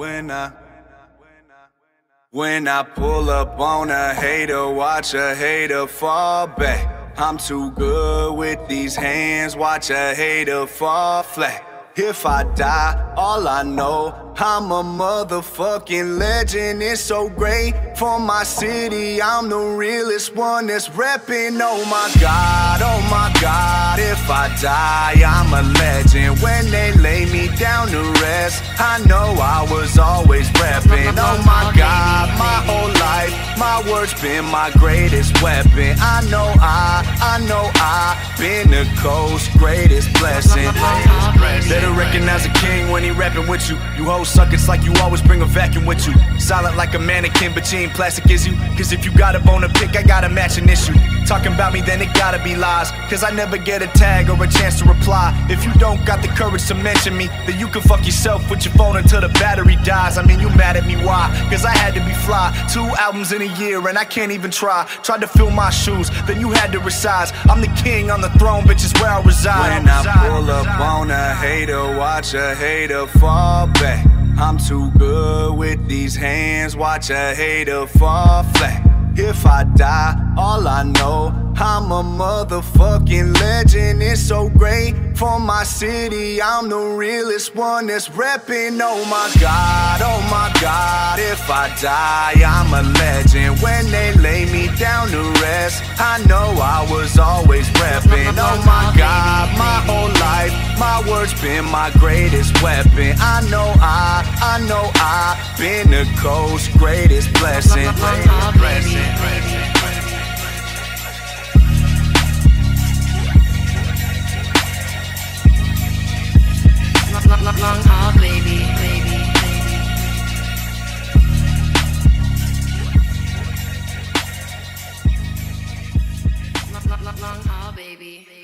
When I pull up on a hater, watch a hater fall back. I'm too good with these hands, watch a hater fall flat. If I die, all I know, I'm a motherfucking legend. It's so great for my city, I'm the realest one that's reppin'. Oh my God, if I die, I'm a legend. When they lay me down to rest, I know I was always reppin'. Oh my God, my whole life, my words been my greatest weapon. I know I been the coast's greatest blessing. Better recognize a king when he rapping with you. You hoes suck, it's like you always bring a vacuum with you. Solid like a mannequin, but you ain't plastic, is you? Cause if you got a bone to pick, I got a matching issue. Talking about me, then it gotta be lies. Cause I never get a tag or a chance to reply. If you don't got the courage to mention me, then you can fuck yourself with your phone until the battery dies. I mean, you mad at me, why? Cause I had to be fly. 2 albums in a year and I can't even try. Tried to fill my shoes, then you had to resize. I'm the king on the throne, bitch, is where I reside. When I pull up on a hater, watch a hater fall back. I'm too good with these hands, watch a hater fall flat. If I die, all I know, I'm a motherfucking legend. It's so great for my city, I'm the realest one that's reppin'. Oh my God, if I die, I'm a legend. When they lay me down to rest, I know I was always reppin'. Oh my God, my whole life, my words been my greatest weapon. I know I been the coast's greatest blessing. Long haul, baby. Long haul, baby.